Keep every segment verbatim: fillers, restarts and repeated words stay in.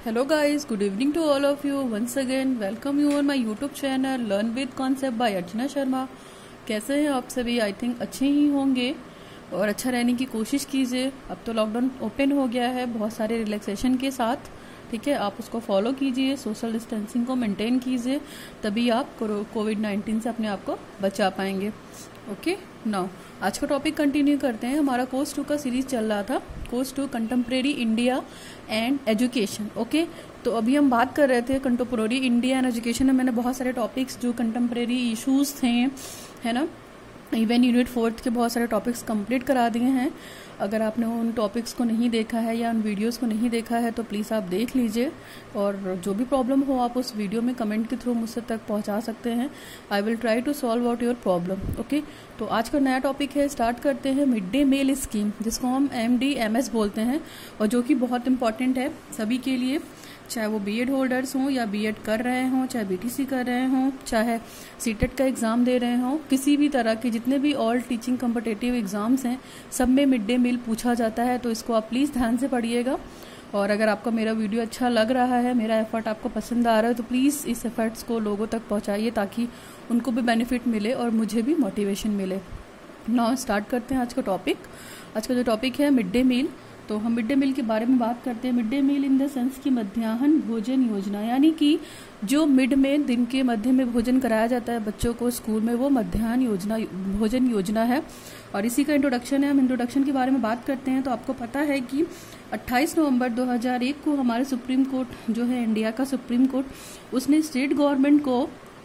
Hello guys, good evening to all of you. Once again, welcome you on my YouTube channel Learn with Concept by Archana Sharma. कैसे हैं आप सभी? I think अच्छे ही होंगे और अच्छा रहने की कोशिश कीजिए। अब तो लॉकडाउन ओपन हो गया है बहुत सारे रिलैक्सेशन के साथ, ठीक है। आप उसको फॉलो कीजिए, सोशल डिस्टेंसिंग को मेंटेन कीजिए, तभी आप कोविड नाइन्टीन से अपने आप को बचा पाएंगे। ओके, नाउ आज का टॉपिक कंटिन्यू करते हैं। हमारा कोर्स टू का सीरीज चल रहा था, course two contemporary India and education. Okay, तो अभी हम बात कर रहे थे कंटेम्प्रेरी इंडिया एंड एजुकेशन में मैंने बहुत सारे टॉपिक्स जो कंटेम्प्रेरी इश्यूज थे, है ना, इवन यूनिट फोर्थ के बहुत सारे टॉपिक्स कंप्लीट करा दिए हैं। अगर आपने उन टॉपिक्स को नहीं देखा है या उन वीडियोस को नहीं देखा है तो प्लीज़ आप देख लीजिए, और जो भी प्रॉब्लम हो आप उस वीडियो में कमेंट के थ्रू मुझसे तक पहुंचा सकते हैं। I will try to solve out your problem. Okay, तो आज का नया टॉपिक है, स्टार्ट करते हैं मिड डे मील स्कीम, जिसको हम एम डी एम एस बोलते हैं, और जो कि बहुत इंपॉर्टेंट है सभी के लिए, चाहे वो बीएड होल्डर्स हों या बीएड कर रहे हों, चाहे बीटीसी कर रहे हों, चाहे सीटेट का एग्ज़ाम दे रहे हों, किसी भी तरह के जितने भी ऑल टीचिंग कॉम्पिटिटिव एग्ज़ाम्स हैं सब में मिड डे मील पूछा जाता है। तो इसको आप प्लीज़ ध्यान से पढ़िएगा, और अगर आपको मेरा वीडियो अच्छा लग रहा है, मेरा एफर्ट आपको पसंद आ रहा है, तो प्लीज़ इस एफर्ट्स को लोगों तक पहुँचाइए ताकि उनको भी बेनिफिट मिले और मुझे भी मोटिवेशन मिले। नाउ स्टार्ट करते हैं आज का टॉपिक। आज का जो टॉपिक है मिड डे मील, तो हम मिड डे मील के बारे में बात करते हैं। Mid day meal in the sense की मध्याह्न भोजन योजना, यानी कि जो मिड में दिन के मध्य में भोजन कराया जाता है बच्चों को स्कूल में, वो मध्याह्न योजना भोजन योजना है। और इसी का इंट्रोडक्शन है। हम इंट्रोडक्शन के बारे में बात करते हैं तो आपको पता है कि अट्ठाईस नवंबर दो हज़ार एक को हमारे सुप्रीम कोर्ट जो है इंडिया का सुप्रीम कोर्ट, उसने स्टेट गवर्नमेंट को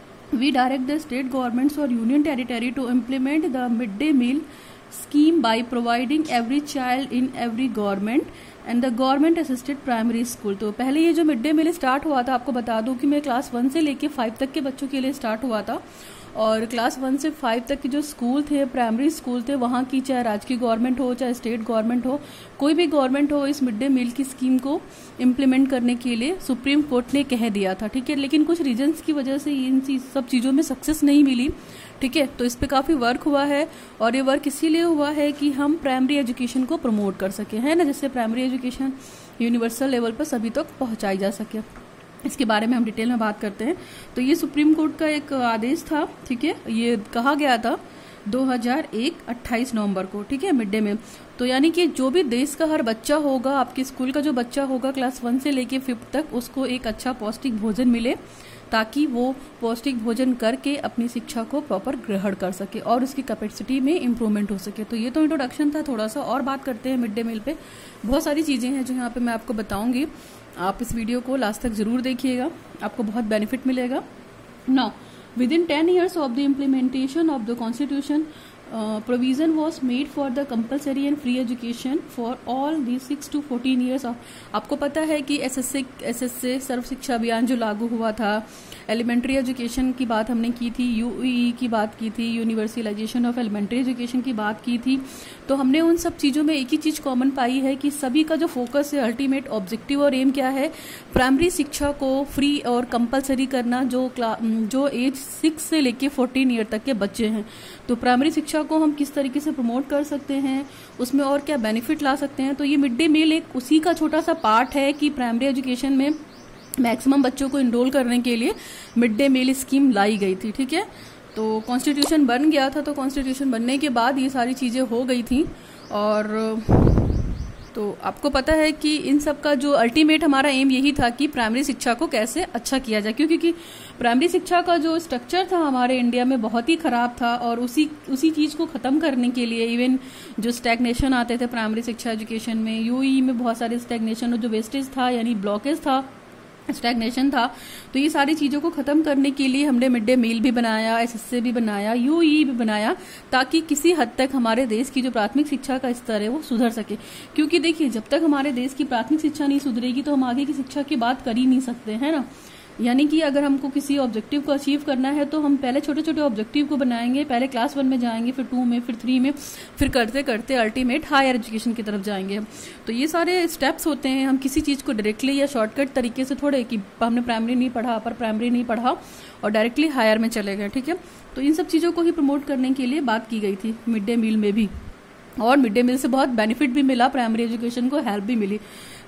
we direct the state governments और union territory to implement the mid day meal scheme by providing every child in every government and the government assisted primary school। तो पहले ये जो mid day मील start हुआ था, आपको बता दूं कि मैं क्लास वन से लेके फाइव तक के बच्चों के लिए स्टार्ट हुआ था, और क्लास वन से फाइव तक के जो स्कूल थे, प्राइमरी स्कूल थे, वहाँ की चाहे राजकीय गवर्नमेंट हो चाहे स्टेट गवर्नमेंट हो, कोई भी गवर्नमेंट हो, इस मिड डे मील की स्कीम को इम्प्लीमेंट करने के लिए सुप्रीम कोर्ट ने कह दिया था, ठीक है। लेकिन कुछ रीजंस की वजह से इन सब चीज़ों में सक्सेस नहीं मिली, ठीक है। तो इस पे काफ़ी वर्क हुआ है, और ये वर्क इसीलिए हुआ है कि हम प्राइमरी एजुकेशन को प्रमोट कर सके, है ना, जिससे प्राइमरी एजुकेशन यूनिवर्सल लेवल पर सभी तक पहुंचाई जा सके। इसके बारे में हम डिटेल में बात करते हैं। तो ये सुप्रीम कोर्ट का एक आदेश था, ठीक है, ये कहा गया था दो हज़ार एक अट्ठाईस नवंबर को, ठीक है, मिड डे मील। तो यानी कि जो भी देश का हर बच्चा होगा, आपके स्कूल का जो बच्चा होगा क्लास वन से लेके फिफ्थ तक, उसको एक अच्छा पौष्टिक भोजन मिले, ताकि वो पौष्टिक भोजन करके अपनी शिक्षा को प्रॉपर ग्रहण कर सके और उसकी कैपेसिटी में इम्प्रूवमेंट हो सके। तो ये तो इंट्रोडक्शन था, थोड़ा सा और बात करते हैं मिड डे मील पे। बहुत सारी चीज़ें हैं जो यहाँ पे मैं आपको बताऊंगी, आप इस वीडियो को लास्ट तक जरूर देखिएगा, आपको बहुत बेनिफिट मिलेगा। Now within ten years of the implementation of the constitution provision was made for the compulsory and free education for all the six to fourteen years of. आपको पता है कि एस एस एस एस से सर्व शिक्षा अभियान जो लागू हुआ था, एलिमेंट्री एजुकेशन की बात हमने की थी, यूई की बात की थी, यूनिवर्सलाइजेशन ऑफ एलिमेंट्री एजुकेशन की बात की थी। तो हमने उन सब चीज़ों में एक ही चीज़ कॉमन पाई है कि सभी का जो फोकस है, अल्टीमेट ऑब्जेक्टिव और एम क्या है, प्राइमरी शिक्षा को फ्री और कंपलसरी करना, जो जो एज सिक्स से लेके फोर्टीन ईयर तक के बच्चे हैं। तो प्राइमरी शिक्षा को हम किस तरीके से प्रमोट कर सकते हैं, उसमें और क्या बेनिफिट ला सकते हैं। तो ये मिड डे मील एक उसी का छोटा सा पार्ट है कि प्राइमरी एजुकेशन में मैक्सिमम बच्चों को इनरोल करने के लिए मिड डे मील स्कीम लाई गई थी, ठीक है। तो कॉन्स्टिट्यूशन बन गया था, तो कॉन्स्टिट्यूशन बनने के बाद ये सारी चीज़ें हो गई थी, और तो आपको पता है कि इन सब का जो अल्टीमेट हमारा एम यही था कि प्राइमरी शिक्षा को कैसे अच्छा किया जाए, क्योंकि कि प्राइमरी शिक्षा का जो स्ट्रक्चर था हमारे इंडिया में बहुत ही खराब था, और उसी उसी चीज़ को ख़त्म करने के लिए इवन जो स्टैग्नेशन आते थे प्राइमरी शिक्षा एजुकेशन में, यूई में बहुत सारे स्टैग्नेशन और जो वेस्टेज था यानी ब्लॉकेज था, स्टैग्नेशन था, तो ये सारी चीज़ों को ख़त्म करने के लिए हमने मिड डे मील भी बनाया, एसएसए भी बनाया, यूई भी बनाया, ताकि किसी हद तक हमारे देश की जो प्राथमिक शिक्षा का स्तर है वो सुधर सके। क्योंकि देखिए, जब तक हमारे देश की प्राथमिक शिक्षा नहीं सुधरेगी तो हम आगे की शिक्षा की बात कर ही नहीं सकते, है ना। यानी कि अगर हमको किसी ऑब्जेक्टिव को अचीव करना है तो हम पहले छोटे छोटे ऑब्जेक्टिव को बनाएंगे, पहले क्लास वन में जाएंगे, फिर टू में, फिर थ्री में, फिर करते करते अल्टीमेट हायर एजुकेशन की तरफ जाएंगे। तो ये सारे स्टेप्स होते हैं। हम किसी चीज़ को डायरेक्टली या शॉर्टकट तरीके से थोड़े कि हमने प्राइमरी नहीं पढ़ा, अपर प्राइमरी नहीं पढ़ा और डायरेक्टली हायर में चले गए, ठीक है। तो इन सब चीज़ों को ही प्रमोट करने के लिए बात की गई थी मिड डे मील में भी, और मिड डे मील से बहुत बेनिफिट भी मिला, प्राइमरी एजुकेशन को हेल्प भी मिली।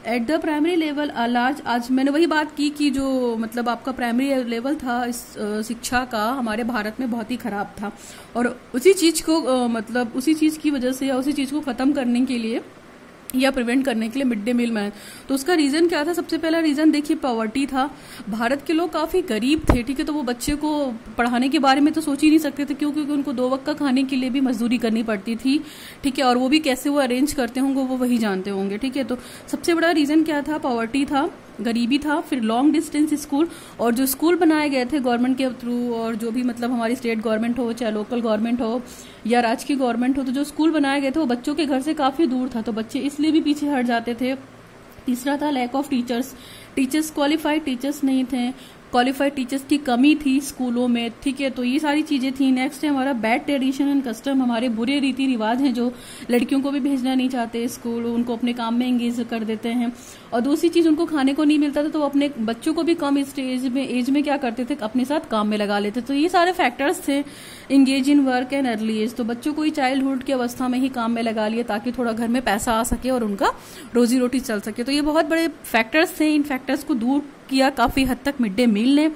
At the primary level a large, आज मैंने वही बात की कि जो मतलब आपका प्राइमरी लेवल था इस शिक्षा का हमारे भारत में बहुत ही खराब था, और उसी चीज को मतलब उसी चीज की वजह से या उसी चीज को खत्म करने के लिए या प्रिवेंट करने के लिए मिड डे मील में, तो उसका रीजन क्या था? सबसे पहला रीजन देखिए पॉवर्टी था। भारत के लोग काफी गरीब थे, ठीक है, तो वो बच्चे को पढ़ाने के बारे में तो सोच ही नहीं सकते थे, क्यों? क्योंकि उनको दो वक्त का खाने के लिए भी मजदूरी करनी पड़ती थी, ठीक है, और वो भी कैसे वो अरेंज करते होंगे वो वही जानते होंगे, ठीक है। तो सबसे बड़ा रीजन क्या था? पॉवर्टी था, गरीबी था। फिर लॉन्ग डिस्टेंस स्कूल, और जो स्कूल बनाए गए थे गवर्नमेंट के थ्रू, और जो भी मतलब हमारी स्टेट गवर्नमेंट हो चाहे लोकल गवर्नमेंट हो या राज्य की गवर्नमेंट हो, तो जो स्कूल बनाए गए थे वो बच्चों के घर से काफी दूर था, तो बच्चे इसलिए भी पीछे हट जाते थे। तीसरा था lack of teachers, teachers qualified teachers नहीं थे, क्वालिफाइड टीचर्स की कमी थी स्कूलों में, ठीक है, तो ये सारी चीजें थी। नेक्स्ट है हमारा बैड ट्रेडिशन एंड कस्टम, हमारे बुरे रीति रिवाज हैं जो लड़कियों को भी भेजना नहीं चाहते स्कूल, उनको अपने काम में एंगेज कर देते हैं। और दूसरी चीज, उनको खाने को नहीं मिलता था तो वो अपने बच्चों को भी कम स्टेज में एज में क्या करते थे, अपने साथ काम में लगा लेते। तो ये सारे फैक्टर्स थे। Engage in work and early age, तो बच्चों को ही चाइल्डहुड की अवस्था में ही काम में लगा लिए ताकि थोड़ा घर में पैसा आ सके और उनका रोजी रोटी चल सके। तो ये बहुत बड़े फैक्टर्स थे, इन फैक्टर्स को दूर किया काफी हद तक मिड डे मील ने,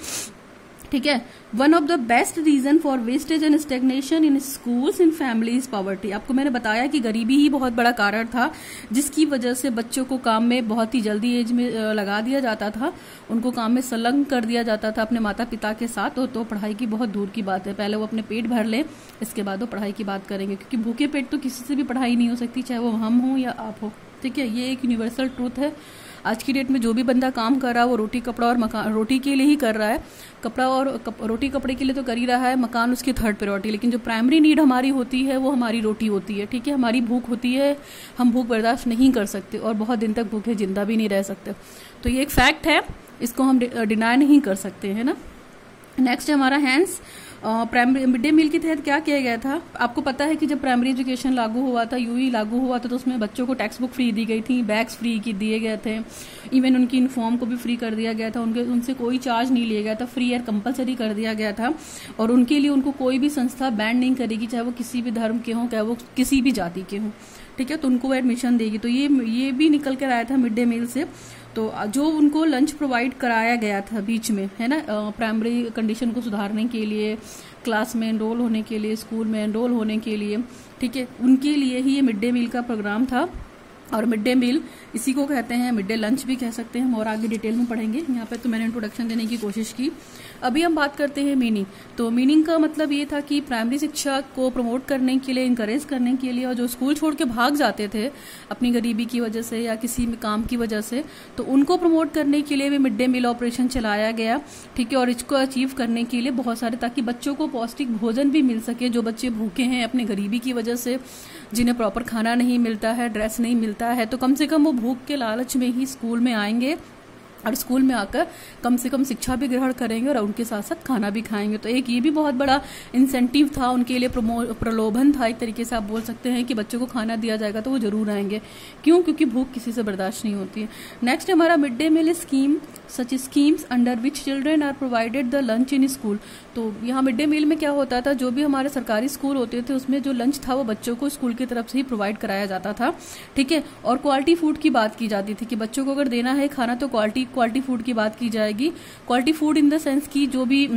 ठीक है। One of the best reason for wastage and stagnation in schools in families poverty, आपको मैंने बताया कि गरीबी ही बहुत बड़ा कारण था जिसकी वजह से बच्चों को काम में बहुत ही जल्दी एज में लगा दिया जाता था, उनको काम में संलग्न कर दिया जाता था अपने माता पिता के साथ। तो, तो पढ़ाई की बहुत दूर की बात है, पहले वो अपने पेट भर ले, इसके बाद वो पढ़ाई की बात करेंगे, क्योंकि भूखे पेट तो किसी से भी पढ़ाई नहीं हो सकती, चाहे वो हम हो या आप हो, ठीक है। ये एक यूनिवर्सल ट्रूथ है। आज की डेट में जो भी बंदा काम कर रहा है वो रोटी कपड़ा और मकान, रोटी के लिए ही कर रहा है, कपड़ा और कप, रोटी कपड़े के लिए तो कर ही रहा है, मकान उसकी थर्ड प्रायोरिटी, लेकिन जो प्राइमरी नीड हमारी होती है वो हमारी रोटी होती है, ठीक है। हमारी भूख होती है, हम भूख बर्दाश्त नहीं कर सकते और बहुत दिन तक भूखे जिंदा भी नहीं रह सकते, तो ये एक फैक्ट है, इसको हम डिनाई नहीं कर सकते, है ना। नेक्स्ट है हमारा hands primary mid day meal के तहत क्या किया गया था? आपको पता है कि जब प्राइमरी एजुकेशन लागू हुआ था, यूई लागू हुआ था, तो उसमें बच्चों को टेक्स्ट बुक फ्री दी गई थी, बैग्स फ्री की दिए गए थे, इवन उनकी यूनिफॉर्म को भी फ्री कर दिया गया था, उनके उनसे कोई चार्ज नहीं लिया गया था, फ्री और कंपलसरी कर दिया गया था। और उनके लिए उनको कोई भी संस्था बैन नहीं करेगी, चाहे वो किसी भी धर्म के हों, चाहे वो किसी भी जाति के हों, ठीक है, तो उनको एडमिशन देगी। तो ये ये भी निकल कर आया था मिड डे मील से। तो जो उनको लंच प्रोवाइड कराया गया था बीच में, है ना, प्राइमरी कंडीशन को सुधारने के लिए, क्लास में एनरोल होने के लिए, स्कूल में एनरोल होने के लिए, ठीक है, उनके लिए ही ये मिड डे मील का प्रोग्राम था। और मिड डे मील इसी को कहते हैं, मिड डे लंच भी कह सकते हैं, हम और आगे डिटेल में पढ़ेंगे, यहाँ पे तो मैंने इंट्रोडक्शन देने की कोशिश की। अभी हम बात करते हैं मीनिंग। तो मीनिंग का मतलब ये था कि प्राइमरी शिक्षा को प्रमोट करने के लिए, इंकरेज करने के लिए, और जो स्कूल छोड़ के भाग जाते थे अपनी गरीबी की वजह से या किसी काम की वजह से, तो उनको प्रमोट करने के लिए भी मिड डे मील ऑपरेशन चलाया गया, ठीक है। और इसको अचीव करने के लिए बहुत सारे, ताकि बच्चों को पौष्टिक भोजन भी मिल सके, जो बच्चे भूखे हैं अपने गरीबी की वजह से, जिन्हें प्रॉपर खाना नहीं मिलता है, ड्रेस नहीं मिलता है, तो कम से कम वो भूख के लालच में ही स्कूल में आएंगे और स्कूल में आकर कम से कम शिक्षा भी ग्रहण करेंगे और उनके साथ साथ खाना भी खाएंगे। तो एक ये भी बहुत बड़ा इंसेंटिव था उनके लिए, प्रलोभन था एक तरीके से आप बोल सकते हैं कि बच्चों को खाना दिया जाएगा तो वो जरूर आएंगे। क्यों? क्योंकि भूख किसी से बर्दाश्त नहीं होती है। नेक्स्ट हमारा mid day meal scheme, such schemes under which children are provided the lunch in school. तो यहाँ मिड डे मील में क्या होता था, जो भी हमारे सरकारी स्कूल होते थे उसमें जो लंच था वो बच्चों को स्कूल की तरफ से ही प्रोवाइड कराया जाता था, ठीक है। और क्वालिटी फूड की बात की जाती थी कि बच्चों को अगर देना है खाना तो क्वालिटी क्वालिटी फूड की बात की जाएगी। Quality food in the sense की जो भी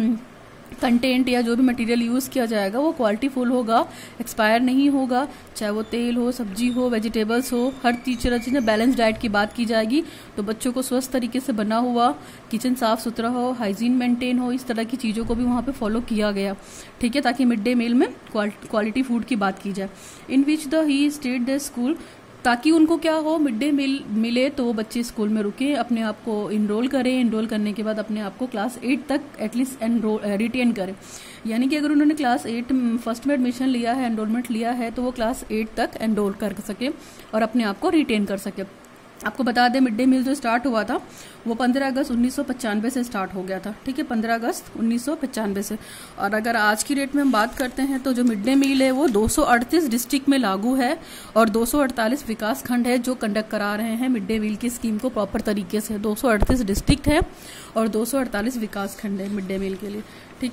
कंटेंट या जो भी मटेरियल यूज किया जाएगा वो क्वालिटी फुल होगा, एक्सपायर नहीं होगा, चाहे वो तेल हो, सब्जी हो, वेजिटेबल्स हो, हर तरह चीज बैलेंस डाइट की बात की जाएगी। तो बच्चों को स्वस्थ तरीके से बना हुआ, किचन साफ सुथरा हो, हाइजीन मेंटेन हो, इस तरह की चीजों को भी वहाँ पे फॉलो किया गया, ठीक है, ताकि मिड डे मील में क्वालिटी फूड की बात की जाए। In which the he state the school, ताकि उनको क्या हो, मिड डे मील मिले तो वो बच्चे स्कूल में रुके, अपने आप को इनरोल करें, इनरोल करने के बाद अपने आप को क्लास एट तक एटलीस्ट एनरोल रिटेन करें। यानी कि अगर उन्होंने क्लास एट फर्स्ट में एडमिशन लिया है, एनरोलमेंट लिया है, तो वो क्लास एट तक एनरोल कर सके और अपने आप को रिटेन कर सके। आपको बता दें मिड डे मील जो स्टार्ट हुआ था वो पंद्रह अगस्त उन्नीस सौ पचानवे से स्टार्ट हो गया था, ठीक है, पंद्रह अगस्त उन्नीस सौ पचानवे से। और अगर आज की डेट में हम बात करते हैं तो जो मिड डे मील है वो दो सौ अड़तीस डिस्ट्रिक्ट में लागू है और दो सौ अड़तालीस विकास खंड है जो कंडक्ट करा रहे हैं मिड डे मील की स्कीम को प्रॉपर तरीके से। दो सौ अड़तीस डिस्ट्रिक्ट है और दो सौ अड़तालीस विकास खंड है मिड डे मील के लिए, ठीक है।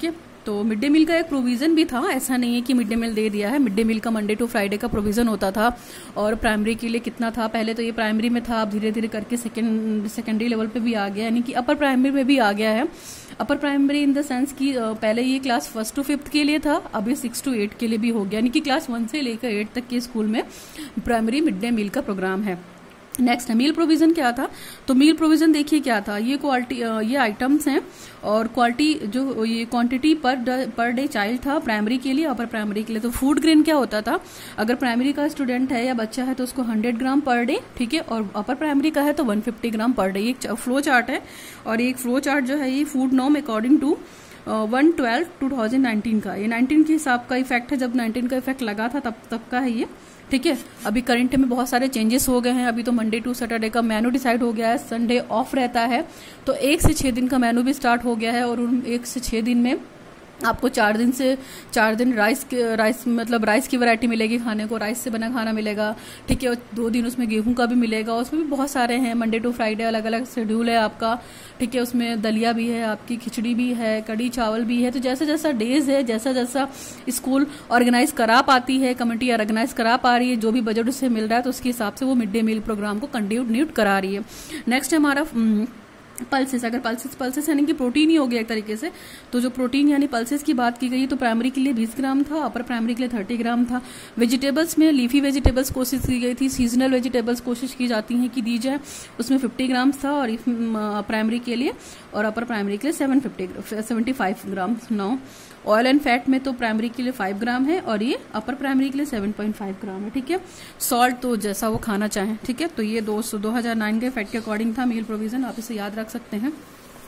तो मिड डे मील का एक प्रोविज़न भी था, ऐसा नहीं है कि मिड डे मील दे दिया है। मिड डे मील का मंडे टू फ्राइडे का प्रोविज़न होता था। और प्राइमरी के लिए कितना था, पहले तो ये प्राइमरी में था, अब धीरे धीरे करके सेकेंड सेकेंडरी लेवल पे भी आ गया, यानी कि अपर प्राइमरी में भी आ गया है। Upper primary in the sense कि पहले ये क्लास फर्स्ट टू फिफ्थ के लिए था, अब ये सिक्स टू एट के लिए भी हो गया, यानी कि क्लास वन से लेकर एट तक के स्कूल में प्राइमरी मिड डे मील का प्रोग्राम है। नेक्स्ट है मील प्रोविज़न। क्या था, तो मील प्रोविज़न देखिए क्या था, ये क्वालिटी ये आइटम्स हैं और क्वालिटी जो ये क्वांटिटी पर पर डे चाइल्ड था प्राइमरी के लिए, अपर प्राइमरी के लिए। तो फूड ग्रेन क्या होता था, अगर प्राइमरी का स्टूडेंट है या बच्चा है तो उसको हंड्रेड ग्राम पर डे, ठीक है, और अपर प्राइमरी का है तो one fifty gram per day. एक फ्लो चार्ट है और एक फ्लो चार्ट जो है ये food norm according to one twelve two thousand nineteen का, ये नाइनटीन के हिसाब का इफेक्ट है, जब नाइनटीन का इफेक्ट लगा था तब तब का है ये, ठीक है। अभी करंट में बहुत सारे चेंजेस हो गए हैं। अभी तो मंडे टू सैटरडे का मेनू डिसाइड हो गया है, संडे ऑफ रहता है, तो एक से छह दिन का मेनू भी स्टार्ट हो गया है। और उन एक से छह दिन में आपको चार दिन से चार दिन राइस के राइस मतलब राइस की वैरायटी मिलेगी खाने को, राइस से बना खाना मिलेगा, ठीक है। और दो दिन उसमें गेहूं का भी मिलेगा, उसमें भी बहुत सारे हैं। मंडे टू फ्राइडे अलग अलग शेड्यूल है आपका, ठीक है। उसमें दलिया भी है, आपकी खिचड़ी भी है, कड़ी चावल भी है। तो जैसा जैसा डेज है, जैसा जैसा स्कूल ऑर्गेनाइज करा पाती है, कमेटी ऑर्गेनाइज करा पा रही है, जो भी बजट उससे मिल रहा है, तो उसके हिसाब से वो मिड डे मील प्रोग्राम को कंटिन्यू करा रही है। नेक्स्ट है हमारा पल्सेस। अगर पल्सेस पल्सेस यानी कि प्रोटीन ही हो गया एक तरीके से, तो जो प्रोटीन यानी पल्सेस की बात की गई तो प्राइमरी के लिए बीस ग्राम था, अपर प्राइमरी के लिए थर्टी ग्राम था। वेजिटेबल्स में लीफी वेजिटेबल्स कोशिश की गई थी, सीजनल वेजिटेबल्स कोशिश की जाती हैं कि दी जाए, उसमें फिफ्टी ग्राम था और प्राइमरी के लिए, और अपर प्राइमरी के लिए seven fifty seventy five gram. नौ ऑयल एंड फैट में तो प्राइमरी के लिए फाइव ग्राम है और ये अपर प्राइमरी के लिए सेवन पॉइंट फाइव ग्राम है, ठीक है। सॉल्ट तो जैसा वो खाना चाहें, ठीक है। तो ये दो दो हजार नाइन के फैट के अकॉर्डिंग था मील प्रोविजन, आप इसे याद रख सकते हैं।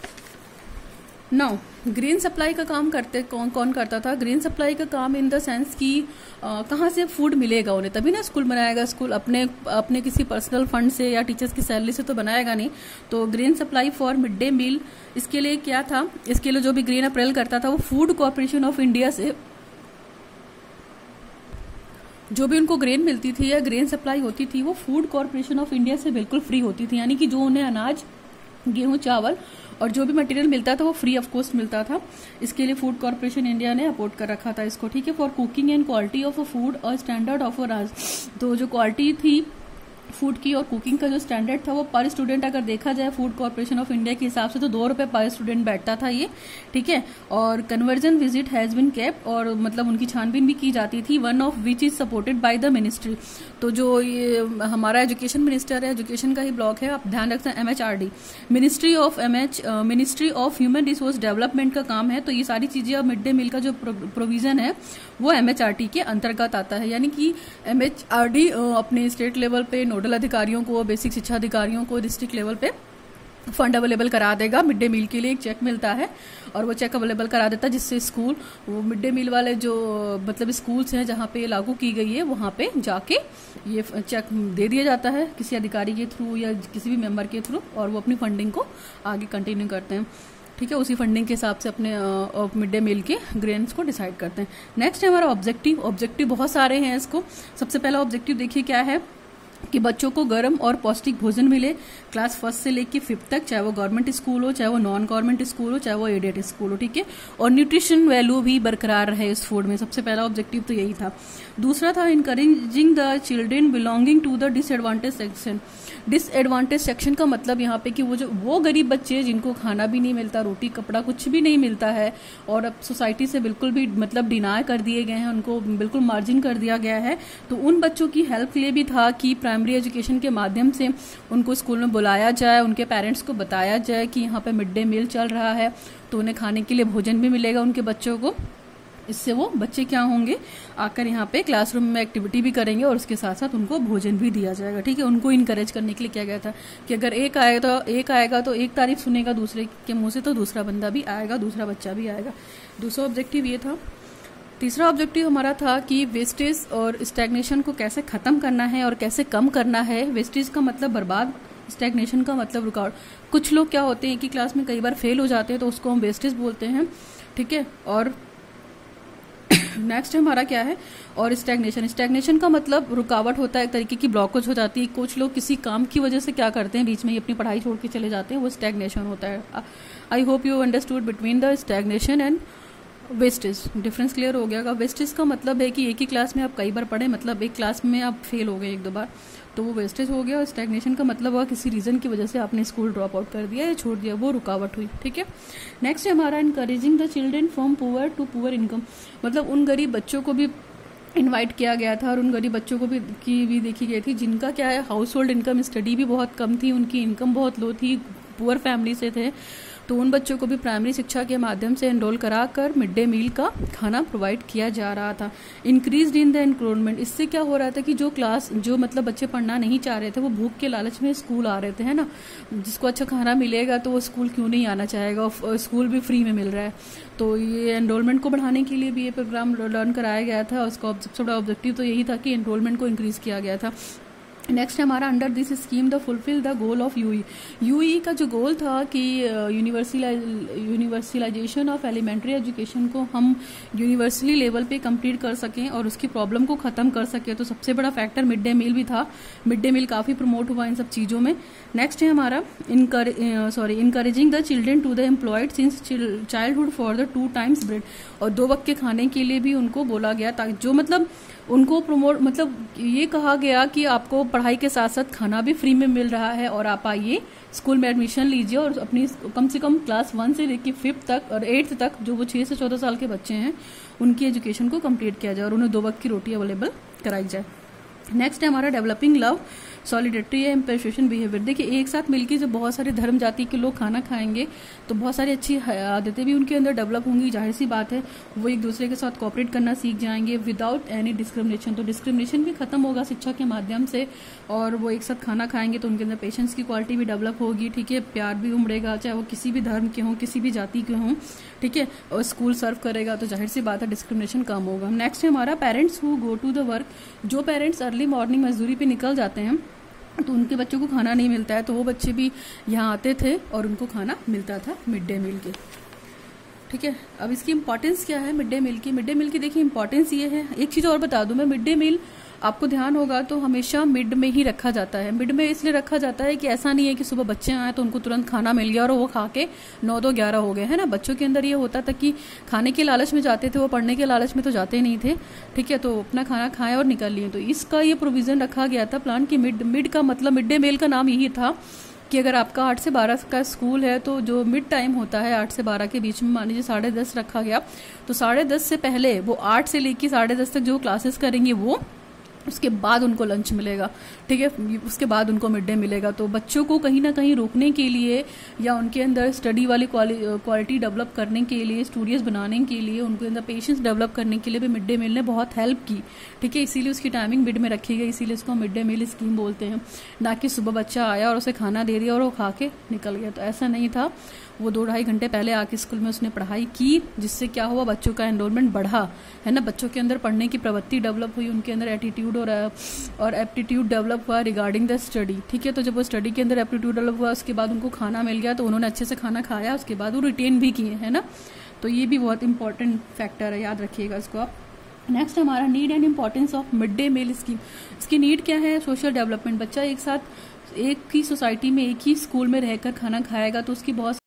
नाउ ग्रेन सप्लाई का काम करते कौन कौन करता था। ग्रेन सप्लाई का काम इन द सेंस कि कहाँ से फूड मिलेगा उन्हें, तभी ना स्कूल बनाएगा। स्कूल अपने अपने किसी पर्सनल फंड से या टीचर्स की सैलरी से तो बनाएगा नहीं। तो grain supply for mid day meal, इसके लिए क्या था, इसके लिए जो भी ग्रेन अप्रैल करता था वो फूड कॉर्पोरेशन ऑफ इंडिया से जो भी उनको ग्रेन मिलती थी या ग्रेन सप्लाई होती थी वो फूड कॉर्पोरेशन ऑफ इंडिया से बिल्कुल फ्री होती थी, यानी कि जो उन्हें अनाज, गेहूं, चावल और जो भी मटेरियल मिलता था वो फ्री ऑफ कॉस्ट मिलता था। इसके लिए फूड कॉर्पोरेशन इंडिया ने अपोर्ट कर रखा था इसको, ठीक है। For cooking and quality of a food और स्टैंडर्ड ऑफ अ राज, तो जो क्वालिटी थी फूड की और कुकिंग का जो स्टैंडर्ड था वो पर स्टूडेंट अगर देखा जाए फूड कॉर्पोरेशन ऑफ इंडिया के हिसाब से तो दो रुपए पर स्टूडेंट बैठता था ये, ठीक है। और conversion visit has been kept, और मतलब उनकी छानबीन भी की जाती थी, one of which is supported by the ministry. तो जो ये हमारा एजुकेशन मिनिस्टर है, एजुकेशन का ही ब्लॉक है, आप ध्यान रखते हैं, M H R D, ministry of M H ministry of human resource development का काम है। तो ये सारी चीजें अब मिड डे मील का जो प्रोविजन है वो एम एच आर टी के अंतर्गत आता है, यानी कि एम एच आर डी अपने स्टेट लेवल पे नोडल अधिकारियों को, बेसिक शिक्षा अधिकारियों को डिस्ट्रिक्ट लेवल पे फंड अवेलेबल करा देगा। मिड डे मील के लिए एक चेक मिलता है और वो चेक अवेलेबल करा देता है, जिससे स्कूल वो मिड डे मील वाले जो मतलब स्कूल्स हैं जहाँ पे लागू की गई है वहाँ पे जाके ये चेक दे दिया जाता है किसी अधिकारी के थ्रू या किसी भी मेंबर के थ्रू, और वो अपनी फंडिंग को आगे कंटिन्यू करते हैं, ठीक है। उसी फंडिंग के हिसाब से अपने मिड डे मील के ग्रेन्स को डिसाइड करते हैं। नेक्स्ट है हमारा ऑब्जेक्टिव। ऑब्जेक्टिव बहुत सारे हैं इसको। सबसे पहला ऑब्जेक्टिव देखिए क्या है कि बच्चों को गर्म और पौष्टिक भोजन मिले क्लास फर्स्ट से लेकर फिफ्थ तक, चाहे वो गवर्नमेंट स्कूल हो, चाहे वो नॉन गवर्नमेंट स्कूल हो, चाहे वो एडेड स्कूल हो, ठीक है। और न्यूट्रिशन वैल्यू भी बरकरार रहे इस फूड में, सबसे पहला ऑब्जेक्टिव तो यही था। दूसरा था encouraging the children belonging to the disadvantage section. Disadvantage section का मतलब यहाँ पे कि वो जो वो गरीब बच्चे जिनको खाना भी नहीं मिलता, रोटी कपड़ा कुछ भी नहीं मिलता है और अब सोसाइटी से बिल्कुल भी मतलब डिनाय कर दिए गए हैं, उनको बिल्कुल मार्जिन कर दिया गया है, तो उन बच्चों की हेल्प के लिए भी था कि प्राइमरी एजुकेशन के माध्यम से उनको स्कूल में बुलाया जाए, उनके पेरेंट्स को बताया जाए कि यहाँ पे मिड डे मील चल रहा है, तो उन्हें खाने के लिए भोजन भी मिलेगा उनके बच्चों को। इससे वो बच्चे क्या होंगे, आकर यहाँ पे क्लासरूम में एक्टिविटी भी करेंगे और उसके साथ साथ उनको भोजन भी दिया जाएगा, ठीक है। उनको इनकरेज करने के लिए किया गया था कि अगर एक आएगा तो एक आएगा तो एक तारीफ सुनेगा दूसरे के मुंह से, तो दूसरा बंदा भी आएगा, दूसरा बच्चा भी आएगा। दूसरा ऑब्जेक्टिव ये था। तीसरा ऑब्जेक्टिव हमारा था कि वेस्टेज और स्टैग्नेशन को कैसे खत्म करना है और कैसे कम करना है। वेस्टेज का मतलब बर्बाद, स्टैग्नेशन का मतलब रुकावट। कुछ लोग क्या होते हैं कि क्लास में कई बार फेल हो जाते हैं तो उसको हम वेस्टेज बोलते हैं, ठीक है। और नेक्स्ट हमारा क्या है, और स्टैग्नेशन। स्टैग्नेशन का मतलब रुकावट होता है, एक तरीके की ब्लॉकेज हो जाती है। कुछ लोग किसी काम की वजह से क्या करते हैं, बीच में ही अपनी पढ़ाई छोड़ के चले जाते हैं, वो स्टैग्नेशन होता है। I hope you understood between the stagnation and wastage, difference clear हो गया। वेस्टेज का मतलब है कि एक ही क्लास में आप कई बार पढ़े, मतलब एक क्लास में आप फेल हो गए एक दो बार, तो वो वेस्टेज हो गया। और स्टैग्नेशन का मतलब हुआ किसी रीजन की वजह से आपने स्कूल ड्रॉप आउट कर दिया या छोड़ दिया, वो रुकावट हुई। ठीक है, नेक्स्ट है हमारा encouraging the children from poor to poor income, मतलब उन गरीब बच्चों को भी इनवाइट किया गया था और उन गरीब बच्चों को भी की भी देखी गई थी जिनका क्या है, हाउस होल्ड इनकम स्टडी भी बहुत कम थी, उनकी इनकम बहुत लो थी, पुअर फैमिली से थे, तो उन बच्चों को भी प्राइमरी शिक्षा के माध्यम से एनरोल कराकर मिड डे मील का खाना प्रोवाइड किया जा रहा था। इंक्रीज इन द एनरोलमेंट, इससे क्या हो रहा था कि जो क्लास जो मतलब बच्चे पढ़ना नहीं चाह रहे थे वो भूख के लालच में स्कूल आ रहे थे, है ना, जिसको अच्छा खाना मिलेगा तो वो स्कूल क्यों नहीं आना चाहेगा, और स्कूल भी फ्री में मिल रहा है। तो ये एनरोलमेंट को बढ़ाने के लिए भी ये प्रोग्राम रन कराया गया था, और उसका सबसे बड़ा ऑब्जेक्टिव तो यही था कि एनरोलमेंट को इंक्रीज किया गया था। नेक्स्ट हमारा under this scheme the fulfil the goal of UE. UE का जो गोल था कि यूनिवर्सलाइजेशन ऑफ एलिमेंट्री एजुकेशन को हम यूनिवर्सली लेवल पे कंप्लीट कर सकें और उसकी प्रॉब्लम को ख़त्म कर सकें, तो सबसे बड़ा फैक्टर मिड डे मील भी था। मिड डे मील काफ़ी प्रमोट हुआ इन सब चीज़ों में। नेक्स्ट है हमारा sorry encouraging the children to the employed since childhood for the two times bread, और दो वक्त के खाने के लिए भी उनको बोला गया, ताकि जो मतलब उनको प्रमोट मतलब ये कहा गया कि आपको पढ़ाई के साथ साथ खाना भी फ्री में मिल रहा है और आप आइए स्कूल में एडमिशन लीजिए और अपनी कम से कम क्लास वन से लेकर फिफ्थ तक और एट्थ तक जो वो छह से चौदह साल के बच्चे हैं उनकी एजुकेशन को कंप्लीट किया जाए और उन्हें दो वक्त की रोटी अवेलेबल कराई जाए। नेक्स्ट है हमारा developing love solidarity and empathetic behaviour. देखिए एक साथ मिलकर जब बहुत सारे धर्म जाति के लोग खाना खाएंगे तो बहुत सारी अच्छी आदतें भी उनके अंदर डेवलप होंगी, जाहिर सी बात है वो एक दूसरे के साथ कोऑपरेट करना सीख जाएंगे विदाउट एनी डिस्क्रिमिनेशन। तो डिस्क्रिमिनेशन भी खत्म होगा शिक्षा के माध्यम से, और वो एक साथ खाना खाएंगे तो उनके अंदर पेशेंस की क्वालिटी भी डेवलप होगी। ठीक है, प्यार भी उमड़ेगा, चाहे वो किसी भी धर्म के हों, किसी भी जाति के हों। ठीक है, और स्कूल सर्व करेगा तो जाहिर सी बात है डिस्क्रिमिनेशन कम होगा। नेक्स्ट है हमारा parents who go to the work. जो पेरेंट्स अर्ली मॉर्निंग मजदूरी पे निकल जाते हैं तो उनके बच्चों को खाना नहीं मिलता है, तो वो बच्चे भी यहाँ आते थे और उनको खाना मिलता था मिड डे मील के। ठीक है, अब इसकी इंपॉर्टेंस क्या है मिड डे मील की। मिड डे मील की देखिए इंपॉर्टेंस ये है, एक चीज़ और बता दूं मैं, मिड डे मील आपको ध्यान होगा तो हमेशा मिड में ही रखा जाता है। मिड में इसलिए रखा जाता है कि ऐसा नहीं है कि सुबह बच्चे आए तो उनको तुरंत खाना मिल गया और वो खा के नौ दो ग्यारह हो गए, है ना। बच्चों के अंदर ये होता था कि खाने के लालच में जाते थे, वो पढ़ने के लालच में तो जाते नहीं थे। ठीक है, तो अपना खाना खाएं और निकल लिए। तो इसका ये प्रोविजन रखा गया था प्लान की मिड मिड का मतलब मिड डे मील का नाम यही था कि अगर आपका आठ से बारह का स्कूल है तो जो मिड टाइम होता है आठ से बारह के बीच में, मान लीजिए साढ़े दस रखा गया, तो साढ़े दस से पहले वो आठ से लेकर साढ़े दस तक जो क्लासेस करेंगे वो उसके बाद उनको लंच मिलेगा। ठीक है, उसके बाद उनको मिड डे मिलेगा। तो बच्चों को कहीं ना कहीं रोकने के लिए या उनके अंदर स्टडी वाली क्वालिटी डेवलप करने के लिए, स्टूडियस बनाने के लिए, उनके अंदर पेशेंस डेवलप करने के लिए भी मिड डे मील ने बहुत हेल्प की। ठीक है, इसीलिए उसकी टाइमिंग मिड में रखी गई, इसीलिए उसको मिड डे मील स्कीम बोलते हैं, ना कि सुबह बच्चा आया और उसे खाना दे दिया और वो खा के निकल गया। तो ऐसा नहीं था, वो दो ढाई घंटे पहले आके स्कूल में उसने पढ़ाई की, जिससे क्या हुआ, बच्चों का एनरोलमेंट बढ़ा, है ना। बच्चों के अंदर पढ़ने की प्रवृत्ति डेवलप हुई, उनके अंदर एटीट्यूड और और एप्टीट्यूड डेवलप हुआ रिगार्डिंग द स्टडी। ठीक है, तो जब वो स्टडी के अंदर एप्टीट्यूड डेवलप हुआ उसके बाद उनको खाना मिल गया तो उन्होंने अच्छे से खाना खाया, उसके बाद वो रिटेन भी किए, है ना। तो ये भी बहुत इंपॉर्टेंट फैक्टर है, याद रखिएगा इसको आप। नेक्स्ट हमारा need and importance of mid day meal scheme. इसकी नीड क्या है, सोशल डेवलपमेंट। बच्चा एक साथ एक ही सोसाइटी में एक ही स्कूल में रहकर खाना खाएगा तो उसकी बहुत